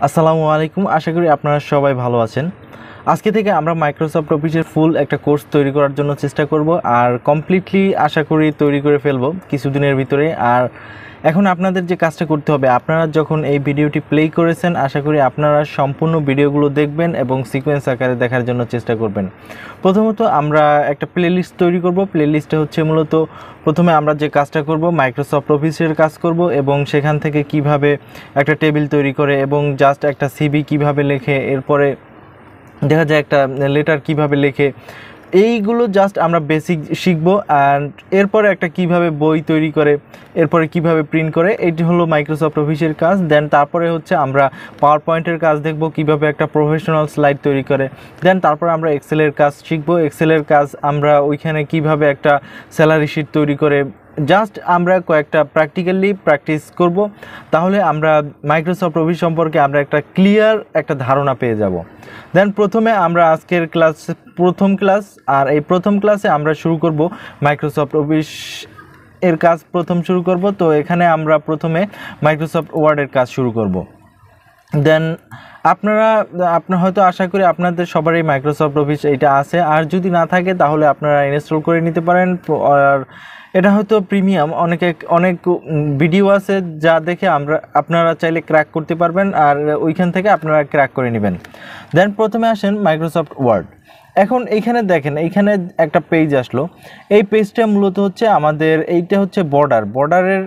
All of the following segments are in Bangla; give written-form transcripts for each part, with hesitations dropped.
আসসালামু আলাইকুম। আশা করি আপনারা সবাই ভালো আছেন। আজকে থেকে আমরা মাইক্রোসফট অফিসের ফুল একটা কোর্স তৈরি করার জন্য চেষ্টা করব, আর কমপ্লিটলি আশা করি তৈরি করে ফেলবো কিছুদিনের ভিতরে। আর এখন আপনাদের যে কাজটা করতে হবে, আপনারা যখন এই ভিডিওটি প্লে করেছেন, আশা করি আপনারা সম্পূর্ণ ভিডিওগুলো দেখবেন এবং সিকোয়েন্স আকারে দেখার জন্য চেষ্টা করবেন। প্রথমত আমরা একটা প্লেলিস্ট তৈরি করব। প্লেলিস্টে হচ্ছে মূলত প্রথমে আমরা যে কাজটা করব মাইক্রোসফট অফিসের কাজ করব, এবং সেখান থেকে কিভাবে একটা টেবিল তৈরি করে এবং জাস্ট একটা সিভি কিভাবে লেখে, এরপরে দেখা যায় একটা লেটার কিভাবে লেখে, এইগুলো জাস্ট আমরা বেসিক শিখব। অ্যান্ড এরপরে একটা কিভাবে বই তৈরি করে, এরপরে কিভাবে প্রিন্ট করে, এটি হলো মাইক্রোসফট অফিসের কাজ। দেন তারপরে হচ্ছে আমরা পাওয়ার পয়েন্টের কাজ দেখব, কিভাবে একটা প্রফেশনাল স্লাইড তৈরি করে। দেন তারপরে আমরা এক্সেলের কাজ শিখব। এক্সেলের কাজ আমরা ওইখানে কিভাবে একটা স্যালারি শিট তৈরি করে, জাস্ট আমরা কয়েকটা প্র্যাকটিক্যালি প্র্যাকটিস করব। তাহলে আমরা মাইক্রোসফট অফিস সম্পর্কে আমরা একটা ক্লিয়ার একটা ধারণা পেয়ে যাব। দেন প্রথমে আমরা আজকের প্রথম ক্লাস, আর এই প্রথম ক্লাসে আমরা শুরু করব মাইক্রোসফট অফিস এর কাজ প্রথম শুরু করব। তো এখানে আমরা প্রথমে মাইক্রোসফট ওয়ার্ডের কাজ শুরু করব। দেন আপনার হয়তো আশা করি আপনাদের সবারই মাইক্রোসফট অফিস এটা আছে, আর যদি না থাকে তাহলে আপনারা ইনস্টল করে নিতে পারেন। আর এটা হয়তো প্রিমিয়াম, অনেক ভিডিও আছে যা দেখে আপনারা চাইলে ক্র্যাক করতে পারবেন, আর ওইখান থেকে আপনারা ক্র্যাক করে নেবেন। দেন প্রথমে আসেন মাইক্রোসফট ওয়ার্ড। এখন এইখানে দেখেন, এইখানে একটা পেজ আসলো। এই পেজটা মূলত হচ্ছে আমাদের, এইটা হচ্ছে বর্ডারের,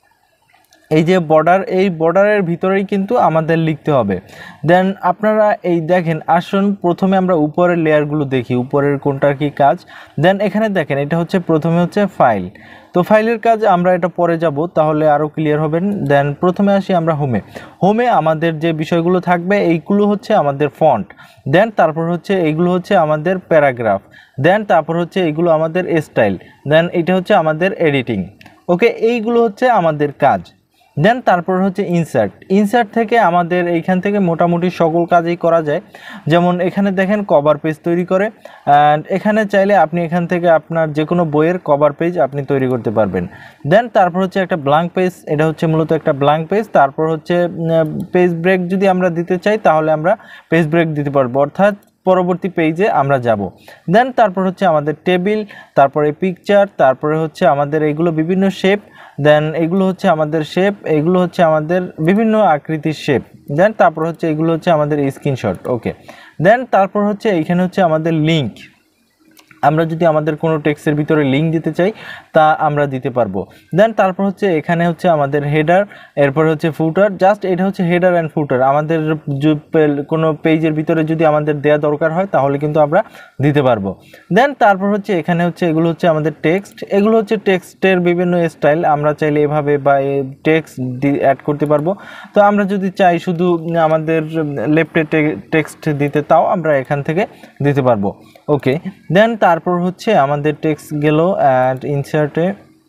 এই যে এই বর্ডারের ভিতরেই কিন্তু আমাদের লিখতে হবে। দেন আপনারা এই দেখেন, আসুন প্রথমে আমরা উপরের লেয়ারগুলো দেখি, উপরের কোনটার কি কাজ। দেন এখানে দেখেন, এটা হচ্ছে প্রথমে হচ্ছে ফাইল। তো ফাইলের কাজ আমরা এটা পরে যাব, তাহলে আরও ক্লিয়ার হবেন। দেন প্রথমে আসি আমরা হোমে আমাদের যে বিষয়গুলো থাকবে এইগুলো হচ্ছে আমাদের ফন্ট। দেন তারপর হচ্ছে এইগুলো হচ্ছে আমাদের প্যারাগ্রাফ। দেন তারপর হচ্ছে এইগুলো আমাদের স্টাইল। দেন এটা হচ্ছে আমাদের এডিটিং। ওকে, এইগুলো হচ্ছে আমাদের কাজ। দেন তারপর হচ্ছে ইনসার্ট থেকে আমাদের এইখান থেকে মোটামুটি সকল কাজই করা যায়। যেমন এখানে দেখেন কভার পেজ তৈরি করে, অ্যান্ড এখানে চাইলে আপনি এখান থেকে আপনার যে কোনো বইয়ের কভার পেজ আপনি তৈরি করতে পারবেন। দেন তারপর হচ্ছে একটা ব্ল্যাঙ্ক পেজ, এটা হচ্ছে মূলত একটা ব্ল্যাঙ্ক পেজ। তারপর হচ্ছে পেজ ব্রেক যদি আমরা দিতে চাই তাহলে আমরা পেজ ব্রেক দিতে পারবো, অর্থাৎ পরবর্তী পেজে আমরা যাব। দেন তারপর হচ্ছে আমাদের টেবিল, তারপরে পিকচার, তারপরে হচ্ছে আমাদের এইগুলো বিভিন্ন শেপ। দেন এগুলো হচ্ছে আমাদের শেপ, এগুলো হচ্ছে আমাদের বিভিন্ন আকৃতির শেপ। দেন তারপর হচ্ছে এগুলো হচ্ছে আমাদের স্ক্রিনশট। ওকে, দেন তারপর হচ্ছে এইখানে হচ্ছে আমাদের লিঙ্ক। আমরা যদি আমাদের কোনো টেক্সটের ভিতরে লিঙ্ক দিতে চাই তা আমরা দিতে পারবো। দেন তারপর হচ্ছে এখানে হচ্ছে আমাদের হেডার, এরপর হচ্ছে ফুটার। জাস্ট এটা হচ্ছে হেডার অ্যান্ড ফুটার। আমাদের কোনো পেজের ভিতরে যদি আমাদের দেয়া দরকার হয় তাহলে কিন্তু আমরা দিতে পারবো। দেন তারপর হচ্ছে এখানে হচ্ছে এগুলো হচ্ছে আমাদের টেক্সট। এগুলো হচ্ছে টেক্সটের বিভিন্ন স্টাইল, আমরা চাইলে এভাবে বা টেক্সট অ্যাড করতে পারবো। তো আমরা যদি চাই শুধু আমাদের লেফটে টেক্সট দিতে, তাও আমরা এখান থেকে দিতে পারবো। ওকে, দেন তারপর হচ্ছে আমাদের টেক্সট গেল অ্যান্ড ইনসার্টে।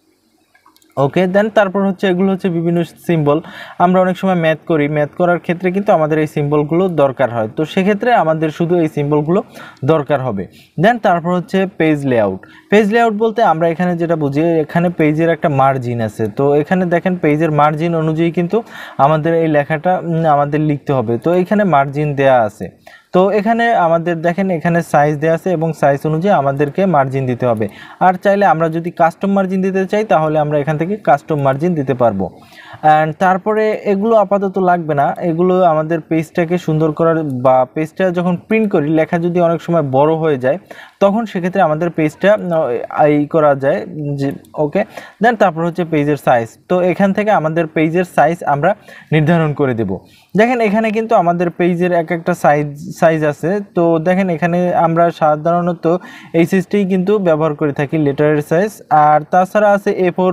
ওকে, দেন তারপর হচ্ছে এগুলো হচ্ছে বিভিন্ন সিম্বল। আমরা অনেক সময় ম্যাথ করার ক্ষেত্রে কিন্তু আমাদের এই সিম্বলগুলো দরকার হয়, তো সেক্ষেত্রে আমাদের শুধু এই সিম্বলগুলো দরকার হবে। দেন তারপর হচ্ছে পেজ লেআউট বলতে আমরা এখানে যেটা বুঝি, এখানে পেজের একটা মার্জিন আছে। তো এখানে দেখেন পেজের মার্জিন অনুযায়ী কিন্তু আমাদের এই লেখাটা আমাদের লিখতে হবে। তো এখানে মার্জিন দেয়া আছে। তো এখানে আমাদের দেখেন, এখানে সাইজ দেওয়া আছে এবং সাইজ অনুযায়ী আমাদেরকে মার্জিন দিতে হবে। আর চাইলে আমরা যদি কাস্টম মার্জিন দিতে চাই তাহলে আমরা এখান থেকে কাস্টম মার্জিন দিতে পারবো। অ্যান্ড তারপরে এগুলো আপাতত লাগবে না, এগুলো আমাদের পেজটাকে সুন্দর করার, বা পেজটা যখন প্রিন্ট করি লেখা যদি অনেক সময় বড় হয়ে যায় তখন সেক্ষেত্রে আমাদের পেজটা করা যায় যে। ওকে, দেন তারপর হচ্ছে পেজের সাইজ। তো এখান থেকে আমাদের পেজের সাইজ আমরা নির্ধারণ করে দেব। দেখেন এখানে কিন্তু আমাদের পেজের একটা সাইজ আছে। তো দেখেন এখানে আমরা সাধারণত এই সাইজটাই কিন্তু ব্যবহার করে থাকি, লেটারের সাইজ। আর তাছাড়া আছে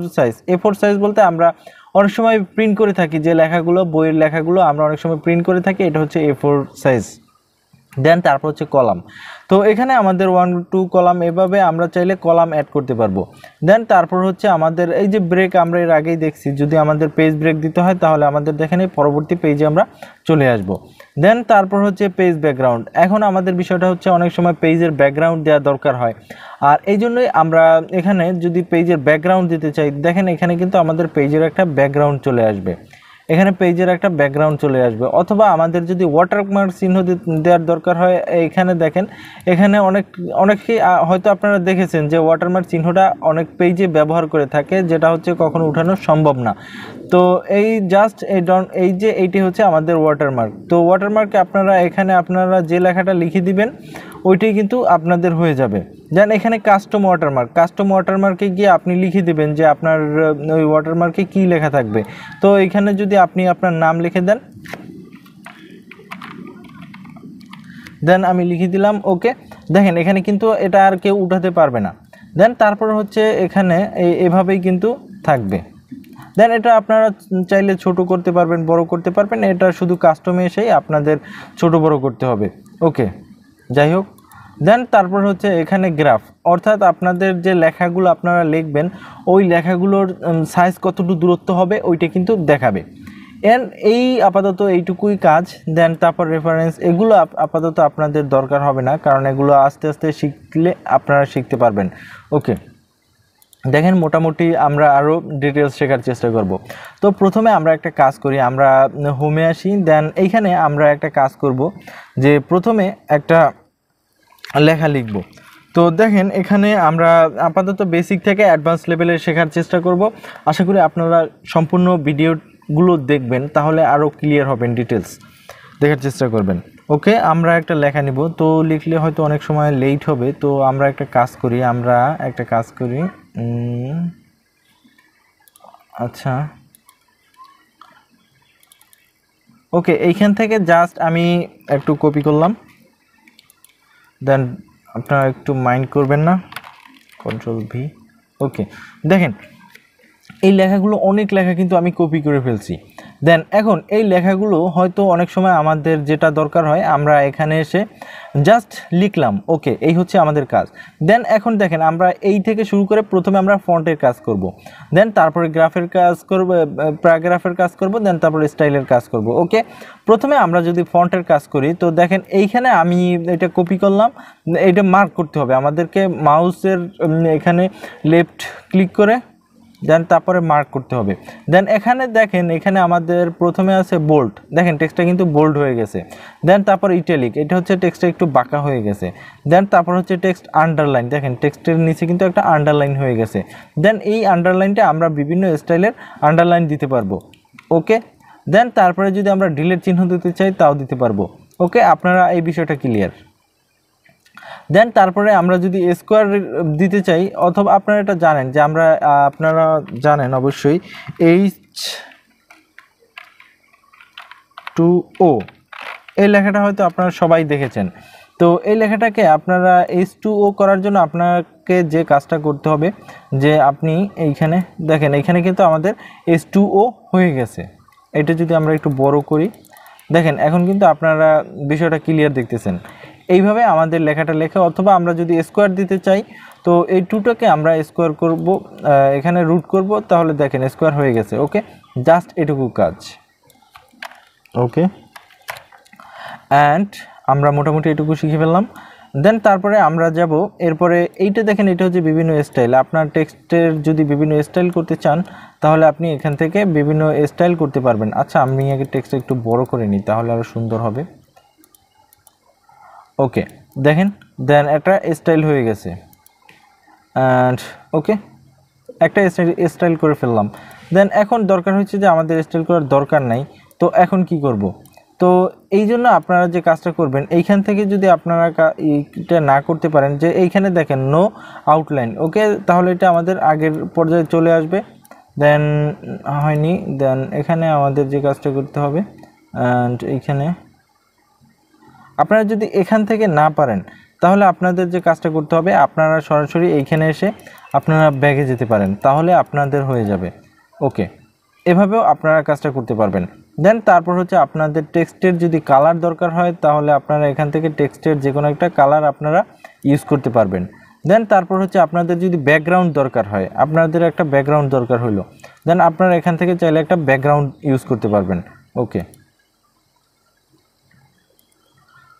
A4 সাইজ বলতে আমরা অনেক সময় প্রিন্ট করে থাকি যে লেখাগুলো, বইয়ের লেখাগুলো আমরা অনেক সময় প্রিন্ট করে থাকি, এটা হচ্ছে A4 সাইজ। দেন তারপর হচ্ছে কলাম। তো এখানে আমাদের 1-2 কলাম, এভাবে আমরা চাইলে কলাম অ্যাড করতে পারবো। দেন তারপর হচ্ছে আমাদের এই যে ব্রেক, আমরা এর আগেই দেখছি যদি আমাদের পেজ ব্রেক দিতে হয় তাহলে আমাদের দেখেন এই পরবর্তী পেজে আমরা চলে আসব। দেন তারপর হচ্ছে পেজ ব্যাকগ্রাউন্ড। এখন আমাদের বিষয়টা হচ্ছে অনেক সময় পেজের ব্যাকগ্রাউন্ড দেওয়া দরকার হয়, আর এই জন্যই আমরা এখানে যদি পেজের ব্যাকগ্রাউন্ড দিতে চাই, দেখেন এখানে কিন্তু আমাদের পেজের একটা ব্যাকগ্রাউন্ড চলে আসবে। এখানে পেজের একটা ব্যাকগ্রাউন্ড চলে আসবে। অথবা আমাদের যদি ওয়াটারমার্ক চিহ্ন দেওয়ার দরকার হয়, এখানে দেখেন এখানে অনেকেই হয়তো আপনারা দেখেছেন যে ওয়াটারমার্ক চিহ্নটা অনেক পেজে ব্যবহার করে থাকে, যেটা হচ্ছে কখনো উঠানো সম্ভব না। তো এই জাস্ট এইটি হচ্ছে আমাদের ওয়াটারমার্ক। তো ওয়াটারমার্কে এখানে আপনারা যে লেখাটা লিখে দিবেন ওইটাই কিন্তু আপনাদের হয়ে যাবে। দেন এখানে কাস্টম ওয়াটারমার্কে গিয়ে আপনি লিখে দিবেন যে আপনার ওই ওয়াটারমার্কে কী লেখা থাকবে। তো এখানে যদি আপনি আপনার নাম লিখে দেন আমি লিখে দিলাম ওকে। দেখেন এখানে কিন্তু এটা আর কেউ উঠাতে পারবে না। দেন তারপর হচ্ছে এখানে এভাবেই কিন্তু থাকবে। দেন এটা আপনারা চাইলে ছোট করতে পারবেন, বড় করতে পারবেন, এটা শুধু কাস্টমে এসেই আপনাদের ছোট বড় করতে হবে। ওকে, যাই হোক। দেন তারপর হচ্ছে এখানে গ্রাফ, অর্থাৎ আপনাদের যে লেখাগুলো আপনারা লিখবেন ওই লেখাগুলোর সাইজ কতটুকু দূরত্ব হবে ওইটা কিন্তু দেখাবে। এই আপাতত এইটুকুই কাজ। দেন তারপর রেফারেন্স, এগুলো আপাতত আপনাদের দরকার হবে না, কারণ এগুলো আস্তে আস্তে শিখলে আপনারা শিখতে পারবেন। ওকে, দেখেন মোটামুটি আমরা আরও ডিটেলস শেখার চেষ্টা করব। তো প্রথমে আমরা একটা কাজ করি, আমরা হোমে আসি। দেন এইখানে আমরা একটা কাজ করব যে প্রথমে একটা লেখা লিখব। তো দেখেন এখানে আমরা আপাতত বেসিক থেকে অ্যাডভান্স লেভেলে শেখার চেষ্টা করব। আশা করি আপনারা সম্পূর্ণ ভিডিওগুলো দেখবেন, তাহলে আরও ক্লিয়ার হবেন, ডিটেলস দেখার চেষ্টা করবেন। ওকে, আমরা একটা লেখা নিব। তো লিখলে হয়তো অনেক সময় লেট হবে, তো আমরা একটা কাজ করি। আচ্ছা, ওকে, এইখান থেকে জাস্ট আমি একটু কপি করলাম। দেন আপনারা একটু মাইন্ড করবেন না, কন্ট্রোল ভি। ওকে, দেখেন এই লেখাগুলো, অনেক লেখা কিন্তু আমি কপি করে ফেলছি। দেন এখন এই লেখাগুলো হয়তো অনেক সময় আমাদের যেটা দরকার হয়, আমরা এখানে এসে জাস্ট লিখলাম। ওকে, এই হচ্ছে আমাদের কাজ। দেন এখন দেখেন আমরা এই থেকে শুরু করে প্রথমে আমরা ফন্টের কাজ করব, দেন তারপরে গ্রাফের কাজ করব, প্যারাগ্রাফের কাজ করব, দেন তারপরে স্টাইলের কাজ করব। ওকে, প্রথমে আমরা যদি ফন্টের কাজ করি, তো দেখেন এইখানে আমি এটা কপি করলাম, এটা মার্ক করতে হবে আমাদেরকে। মাউসের এখানে লেফট ক্লিক করে দেন তারপরে মার্ক করতে হবে। দেন এখানে দেখেন, এখানে আমাদের প্রথমে আছে বোল্ড, দেখেন টেক্সটটা কিন্তু বোল্ড হয়ে গেছে। দেন তারপর ইটালিক, এটা হচ্ছে টেক্সটটা একটু বাঁকা হয়ে গেছে। দেন তারপর হচ্ছে টেক্সট আন্ডারলাইন, দেখেন টেক্সটের নিচে কিন্তু একটা আন্ডারলাইন হয়ে গেছে। দেন এই আন্ডারলাইনটা আমরা বিভিন্ন স্টাইলের আন্ডারলাইন দিতে পারবো। ওকে, দেন তারপরে যদি আমরা ডিলেট চিহ্ন দিতে চাই তাও দিতে পারবো। ওকে, আপনারা এই বিষয়টা ক্লিয়ার। দেন তারপরে আমরা যদি স্কোয়ার দিতে চাই, অথবা আপনারা এটা জানেন যে আপনারা জানেন অবশ্যই H2O এই লেখাটা হয়তো আপনারা সবাই দেখেছেন। তো এই লেখাটাকে আপনারা H2O করার জন্য আপনাকে যে কাজটা করতে হবে, যে আপনি এইখানে দেখেন, এখানে কিন্তু আমাদের H2O হয়ে গেছে। এটা যদি আমরা একটু বড় করি, দেখেন এখন কিন্তু আপনারা বিষয়টা ক্লিয়ার দেখতেছেন। এইভাবে আমাদের লেখাটা লেখা, অথবা আমরা যদি স্কোয়ার দিতে চাই, তো এই টুটাকে আমরা স্কোয়ার করব, এখানে রুট করব, তাহলে দেখেন স্কোয়ার হয়ে গেছে। ওকে, জাস্ট এটুকু কাজ। ওকে, অ্যান্ড আমরা মোটামুটি এটুকু শিখে ফেললাম। দেন তারপরে আমরা যাব এরপরে, এইটা দেখেন এটা হচ্ছে বিভিন্ন স্টাইল। আপনার টেক্সটের যদি বিভিন্ন স্টাইল করতে চান, তাহলে আপনি এখান থেকে বিভিন্ন স্টাইল করতে পারবেন। আচ্ছা, আমি আগে টেক্সটটা একটু বড় করে নিই, তাহলে আরও সুন্দর হবে। ওকে, দেখেন দেন একটা স্টাইল হয়ে গেছে। অ্যান্ড ওকে, একটা স্টাইল করে ফেললাম। দেন এখন দরকার হচ্ছে যে আমাদের স্টাইল করার দরকার নাই, তো এখন কি করব? তো এই জন্য আপনারা যে কাজটা করবেন, এইখান থেকে যদি আপনারা এটা না করতে পারেন, যে এইখানে দেখেন নো আউটলাইন। ওকে, তাহলে এটা আমাদের আগের পর্যায়ে চলে আসবে। দেন হয়নি, দেন এখানে আমাদের যে কাজটা করতে হবে, অ্যান্ড এইখানে আপনারা যদি এখান থেকে না পারেন, তাহলে আপনাদের যে কাজটা করতে হবে, আপনারা সরাসরি এইখানে এসে আপনারা ব্যাগে যেতে পারেন, তাহলে আপনাদের হয়ে যাবে। ওকে, এভাবেও আপনারা কাজটা করতে পারবেন। দেন তারপর হচ্ছে আপনাদের টেক্সটের যদি কালার দরকার হয়, তাহলে আপনারা এখান থেকে টেক্সটের যে কোনো একটা কালার আপনারা ইউজ করতে পারবেন। দেন তারপর হচ্ছে আপনাদের যদি ব্যাকগ্রাউন্ড দরকার হয়, আপনাদের একটা ব্যাকগ্রাউন্ড দরকার হলো, দেন আপনারা এখান থেকে চাইলে একটা ব্যাকগ্রাউন্ড ইউজ করতে পারবেন। ওকে,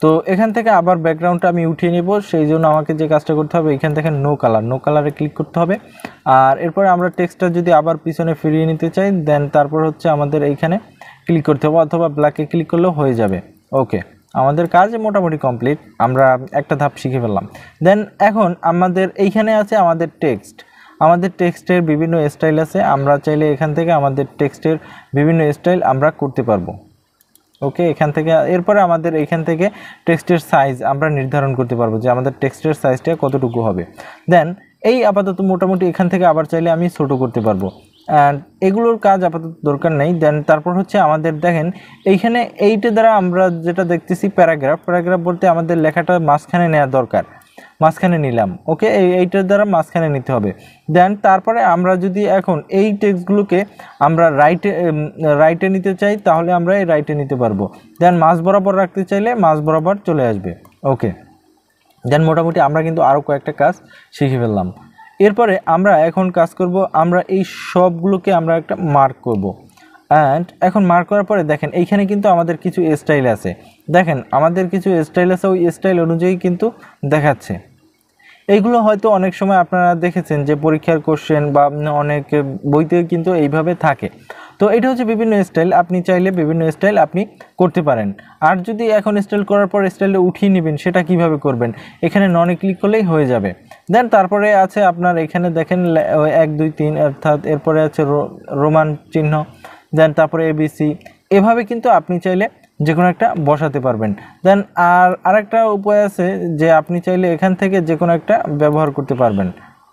তো এখান থেকে আবার ব্যাকগ্রাউন্ডটা আমি উঠিয়ে নেব, সেই জন্য আমাকে যে কাজটা করতে হবে এখান থেকে নো কালারে ক্লিক করতে হবে। আর এরপরে আমরা টেক্সটটা যদি আবার পিছনে ফিরিয়ে নিতে চাই দেন তারপর হচ্ছে আমাদের এইখানে ক্লিক করতে হবে, অথবা ব্ল্যাকে ক্লিক করলেও হয়ে যাবে। ওকে, আমাদের কাজ মোটামুটি কমপ্লিট, আমরা একটা ধাপ শিখে ফেললাম। দেন এখন আমাদের এইখানে আছে আমাদের টেক্সট, আমাদের টেক্সটের বিভিন্ন স্টাইল আছে, আমরা চাইলে এখান থেকে আমাদের টেক্সটের বিভিন্ন স্টাইল আমরা করতে পারবো। ওকে, এখান থেকে এরপরে আমাদের এইখান থেকে টেক্সটের সাইজ আমরা নির্ধারণ করতে পারবো যে আমাদের টেক্সটের সাইজটা কতটুকু হবে। দেন এই আপাতত মোটামুটি এখান থেকে আবার চাইলে আমি ছোটো করতে পারবো, অ্যান্ড এগুলোর কাজ আপাতত দরকার নেই। দেন তারপর হচ্ছে আমাদের দেখেন এইখানে এইটা দ্বারা আমরা যেটা দেখতেছি প্যারাগ্রাফ বলতে আমাদের লেখাটা মাঝখানে নেওয়া দরকার, মাঝখানে নিলাম। ওকে, এইটার দ্বারা মাঝখানে নিতে হবে। দেন তারপরে আমরা যদি এখন এই টেক্সটগুলোকে আমরা রাইটে নিতে চাই তাহলে আমরা এই রাইটে নিতে পারবো। দেন মাঝ বরাবর রাখতে চাইলে মাঝ বরাবর চলে আসবে। ওকে, দেন মোটামুটি আমরা কিন্তু আরও কয়েকটা কাজ শিখে ফেললাম। এরপরে আমরা এখন কাজ করব, আমরা এই সবগুলোকে আমরা একটা মার্ক করব। অ্যান্ড এখন মার্ক করার পরে দেখেন এইখানে কিন্তু আমাদের কিছু স্টাইল আছে, দেখেন আমাদের কিছু স্টাইল আছে, ওই স্টাইল অনুযায়ী কিন্তু দেখাচ্ছে। এইগুলো হয়তো অনেক সময় আপনারা দেখেছেন যে পরীক্ষার কোশ্চেন বা অনেক বইতে কিন্তু এইভাবে থাকে। তো এটা হচ্ছে বিভিন্ন স্টাইল, আপনি চাইলে বিভিন্ন স্টাইল আপনি করতে পারেন। আর যদি এখন স্টাইল করার পর স্টাইলটা উঠিয়ে নেবেন সেটা কিভাবে করবেন, এখানে ননে ক্লিক করলেই হয়ে যাবে। দেন তারপরে আছে আপনার এখানে দেখেন 1 2 3 অর্থাৎ এরপরে আছে রোমান চিহ্ন, দেন তারপরে ABC, এভাবে কিন্তু আপনি চাইলে যে কোনো একটা বসাতে পারবেন। দেন আরেকটা উপায় আছে যে আপনি চাইলে এখান থেকে যে কোনো একটা ব্যবহার করতে পারবেন।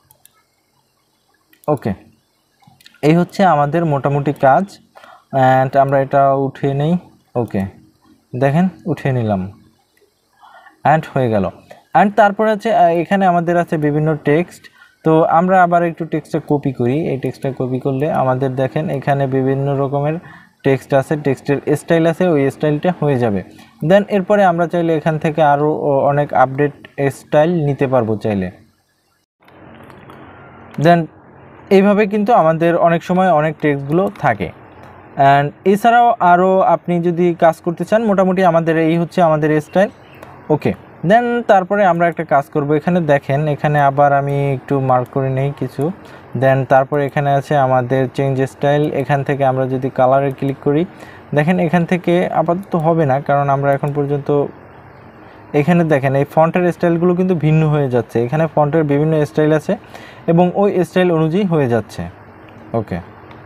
ওকে, এই হচ্ছে আমাদের মোটামুটি কাজ। অ্যান্ড আমরা এটা উঠিয়ে নেই। ওকে, দেখেন উঠিয়ে নিলাম, অ্যান্ড হয়ে গেল। অ্যান্ড তারপরে আছে এখানে আমাদের আছে বিভিন্ন টেক্সট। তো আমরা আবার একটু টেক্সটটা কপি করি, এই টেক্সটটা কপি করলে আমাদের দেখেন এখানে বিভিন্ন রকমের টেক্সট আছে, টেক্সটের স্টাইল আছে, ওই স্টাইলটা হয়ে যাবে। দেন এরপরে আমরা চাইলে এখান থেকে আরও অনেক আপডেট স্টাইল নিতে পারবো চাইলে। দেন এইভাবে কিন্তু আমাদের অনেক সময় অনেক টেক্সটগুলো থাকে। অ্যান্ড এছাড়াও আরও আপনি যদি কাজ করতে চান মোটামুটি আমাদের এই হচ্ছে আমাদের স্টাইল। ওকে, দেন তারপরে আমরা একটা কাজ করব, এখানে দেখেন এখানে আবার আমি একটু মার্ক করে নেই কিছু। দেন তারপরে এখানে আছে আমাদের চেঞ্জ স্টাইল, এখান থেকে আমরা যদি কালারে ক্লিক করি দেখেন এখান থেকে আপাতত হবে না, কারণ আমরা এখন পর্যন্ত এখানে দেখেন এই ফন্টের স্টাইলগুলো কিন্তু ভিন্ন হয়ে যাচ্ছে, এখানে ফন্টের বিভিন্ন স্টাইল আছে এবং ওই স্টাইল অনুযায়ী হয়ে যাচ্ছে। ওকে,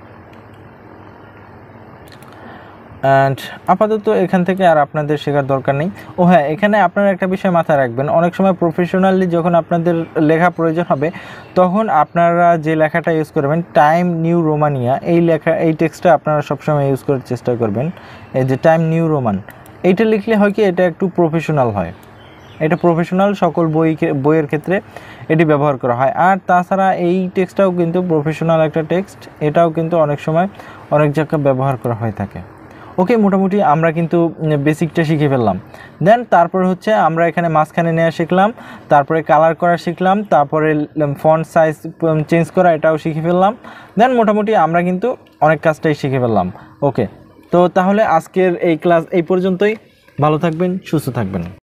অ্যান্ড আপাতত এখান থেকে আর আপনাদের শেখার দরকার নেই। ও হ্যাঁ, এখানে আপনারা একটা বিষয় মাথায় রাখবেন, অনেক সময় প্রফেশনালি যখন আপনাদের লেখা প্রয়োজন হবে তখন আপনারা যে লেখাটা ইউজ করবেন টাইম নিউ রোমানিয়া, এই টেক্সটটা আপনারা সবসময় ইউজ করার চেষ্টা করবেন। এই যে টাইম নিউ রোমান, এইটা লিখলে হয় কি এটা একটু প্রফেশনাল হয়, এটা প্রফেশনাল সকল বইয়ের ক্ষেত্রে এটি ব্যবহার করা হয়। আর তাছাড়া এই টেক্সটটাও কিন্তু প্রফেশনাল একটা টেক্সট, এটাও কিন্তু অনেক সময় অনেক জায়গায় ব্যবহার করা হয়ে থাকে। ওকে, মোটামুটি আমরা কিন্তু বেসিকটা শিখে ফেললাম। দেন তারপরে হচ্ছে আমরা এখানে মাঝখানে নেওয়া শিখলাম, তারপরে কালার করা শিখলাম, তারপরে ফন্ট সাইজ চেঞ্জ করা এটাও শিখে ফেললাম। দেন মোটামুটি আমরা কিন্তু অনেক কাজটাই শিখে ফেললাম। ওকে, তো তাহলে আজকের এই ক্লাস এই পর্যন্তই। ভালো থাকবেন, সুস্থ থাকবেন।